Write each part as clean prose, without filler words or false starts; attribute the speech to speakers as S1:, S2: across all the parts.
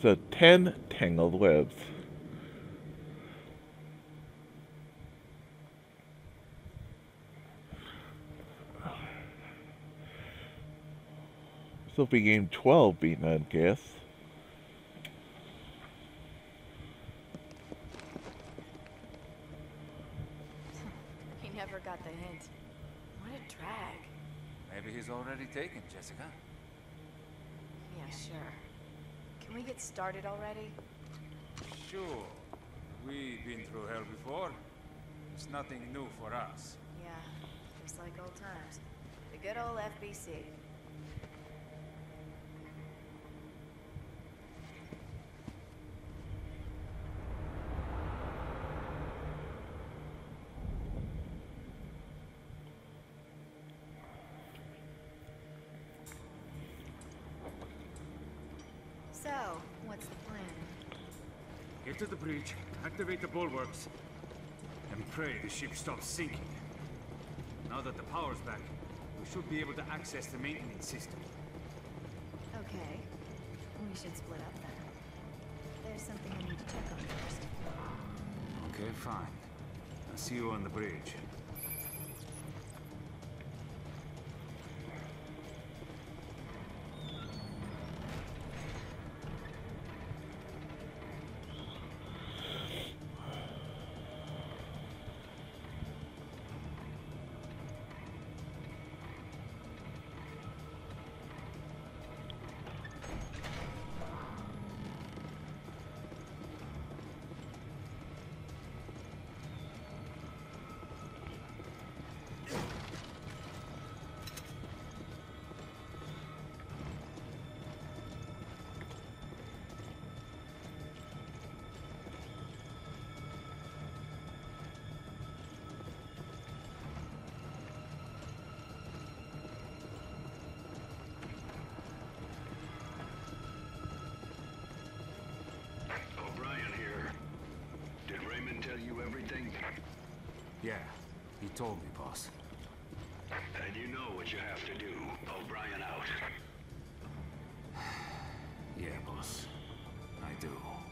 S1: So 10 tangled webs. So if we gain 12 beaten, I guess.
S2: He never got the hint. What a drag.
S3: Maybe he's already taken, Jessica.
S2: Yeah, sure. Can we get started already?
S4: Sure. We've been through hell before. It's nothing new for us.
S2: Yeah, just like old times. The good old FBC. So, what's the plan?
S4: Get to the bridge, activate the bulwarks, and pray the ship stops sinking. Now that the power's back, we should be able to access the maintenance system.
S2: Okay. We should split up then. There's something I need to check on first.
S4: Okay, fine. I'll see you on the bridge.
S5: O'Brien here. Did Raymond tell you everything?
S4: Yeah, he told me, boss.
S5: And you know what you have to do. O'Brien out.
S4: Yeah, boss. I do.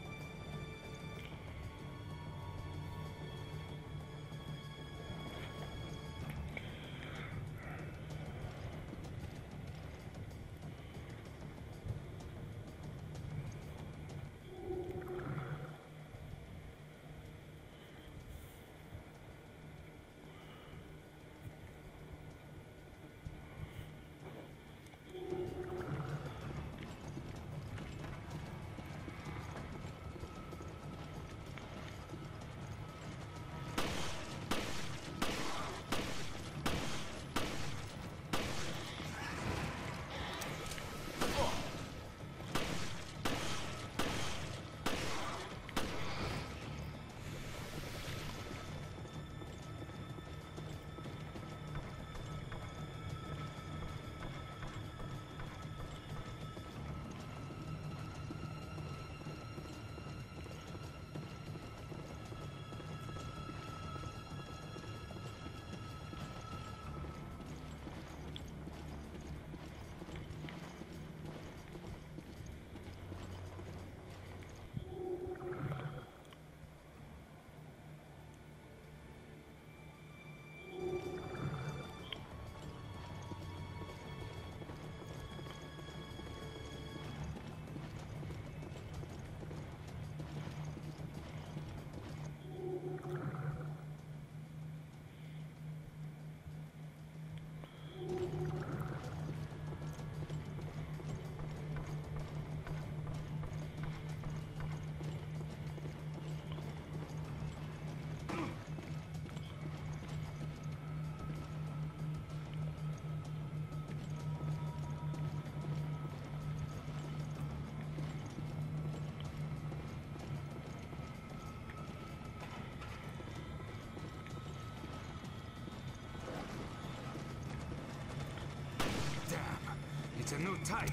S4: It's a new type.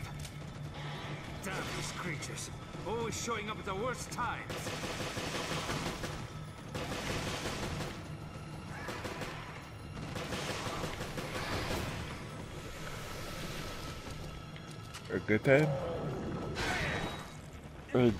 S4: Damn these creatures. Always showing up at the worst times.
S1: A good time? Ugh.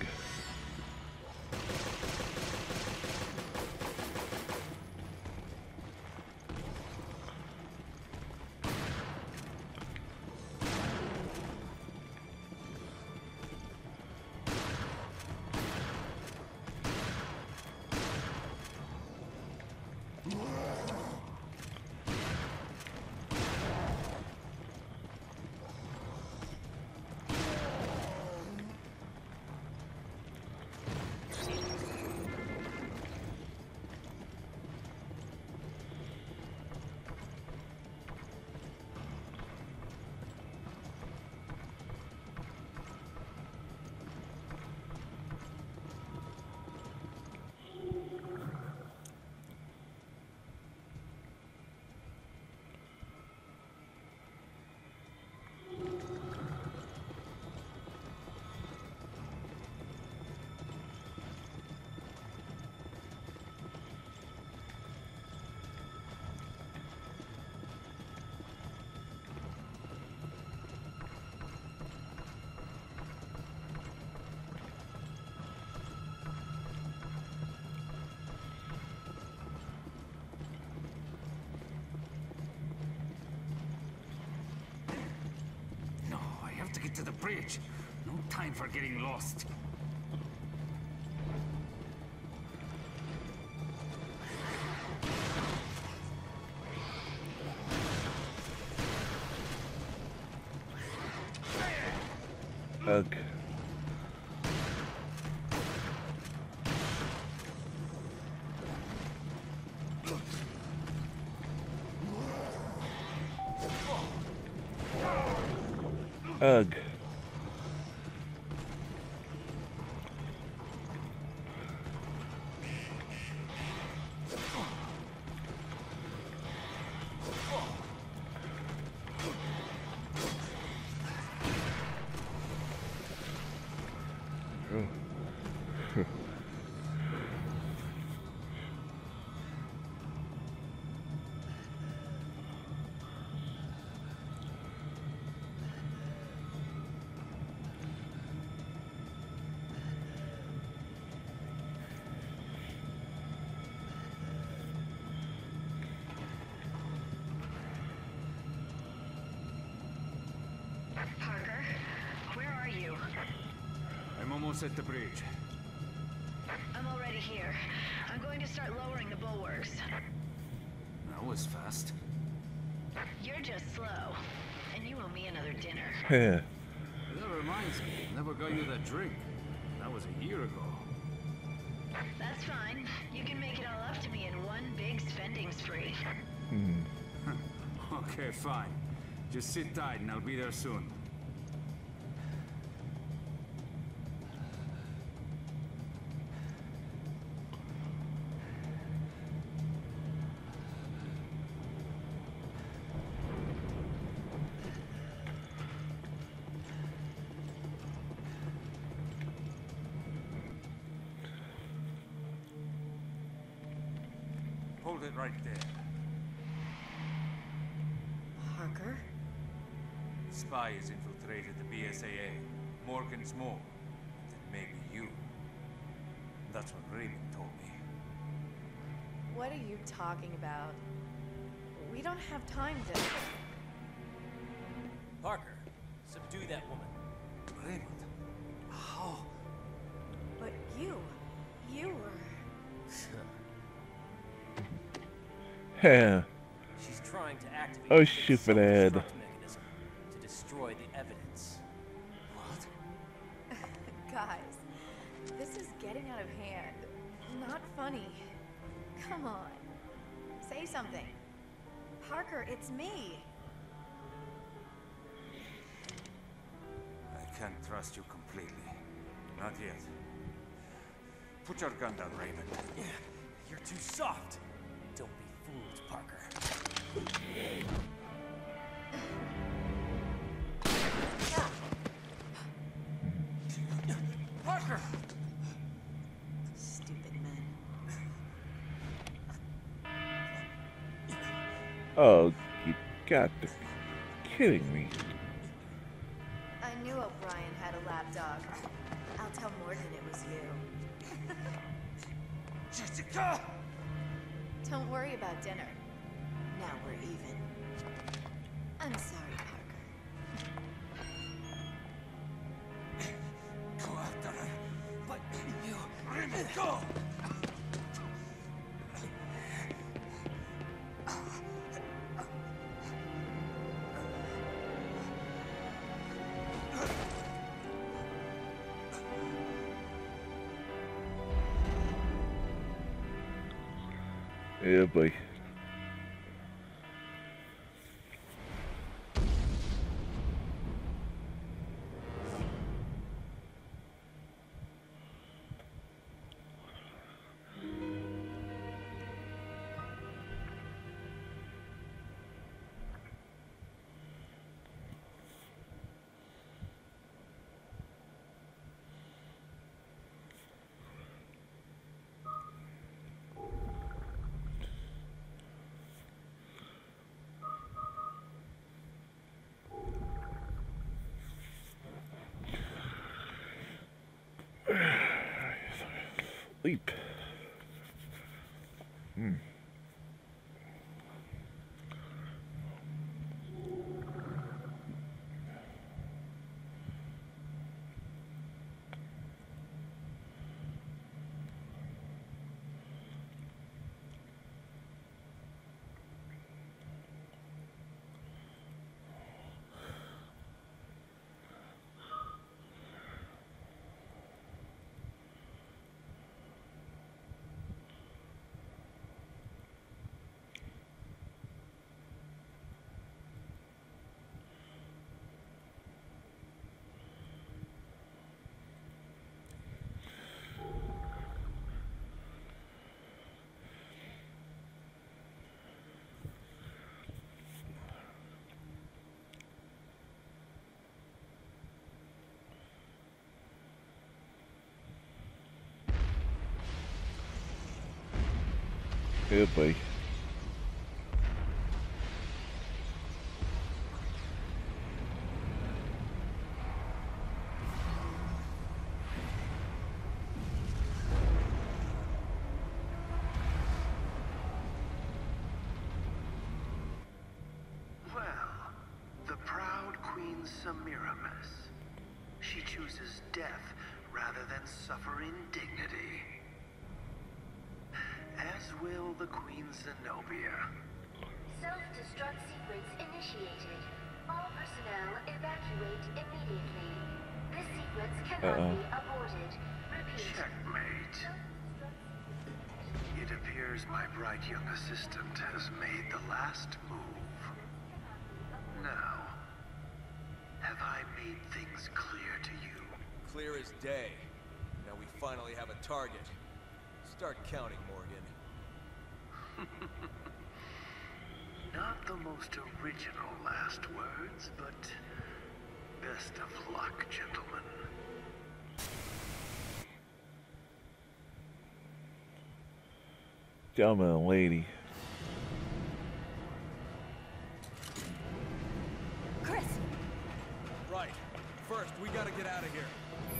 S4: No, I have to get to the bridge. No time for getting lost.
S1: Ugh. Ugh.
S6: Parker, where are you?
S4: I'm almost at the bridge.
S6: I'm already here. I'm going to start lowering the bulwarks.
S4: That was fast.
S6: You're just slow, and you owe me another dinner.
S1: Heh.
S4: That reminds me, I never got you that drink. That was a year ago.
S6: That's fine. You can make it all up to me in one big spending spree.
S4: Okay, fine. Just sit tight and I'll be there soon.
S3: Hold it right there.
S2: Parker?
S3: Spy has infiltrated the BSAA. Morgan's more. And then maybe you. That's what Raymond told me.
S2: What are you talking about? We don't have time to...
S7: Parker, subdue that woman.
S3: Raymond? How?
S2: But you were...
S1: Heh.
S7: She's trying to activate
S1: Oh,
S7: the
S1: stupid ad.
S7: self-destruct mechanism to destroy the evidence.
S3: What?
S2: Guys, this is getting out of hand. Not funny. Come on. Say something. Parker, it's me.
S3: I can't trust you completely. Not yet. Put your gun down, Raymond.
S7: Yeah, you're too soft. Don't be fooled, Parker. Parker!
S2: Stupid men.
S1: Oh, you got to be kidding me.
S2: I knew O'Brien had a lapdog. I'll tell Morgan. Don't worry about dinner. Now we're even. I'm sorry, Parker.
S7: Go after her, but you let me go.
S1: Yeah, boy. Sleep. Yeah, boy.
S5: Well, the proud Queen Semiramis. She chooses death rather than suffer indignity. As will the Queen Zenobia.
S8: Self-destruct sequence initiated. All personnel evacuate immediately. This sequence cannot be aborted. Repeat.
S5: Checkmate. It appears my bright young assistant has made the last move. Now, have I made things clear to you?
S7: Clear as day. Now we finally have a target. Start counting, Morgan.
S5: Not the most original last words, but best of luck, gentlemen.
S1: Gentleman and lady.
S2: Chris!
S7: Right. First, we gotta get out of here.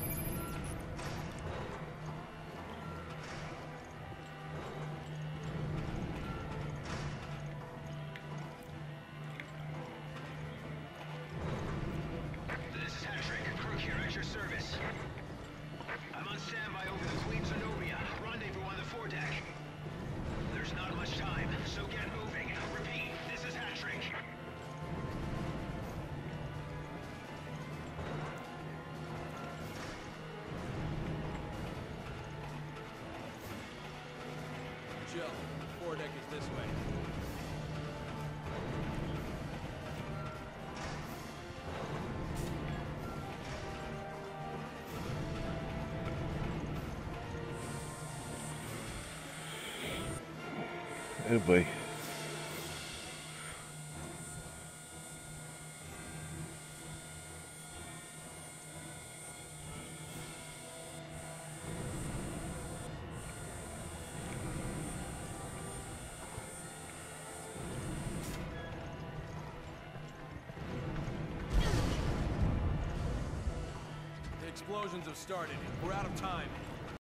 S5: This is Hattrick. Crook here at your service. I'm on standby over the Queen Zenobia. Rendezvous on the foredeck. There's not much time, so get moving. Repeat, this is Hattrick.
S7: Jill, foredeck is this way.
S1: Oh boy.
S7: The explosions have started. We're out of time.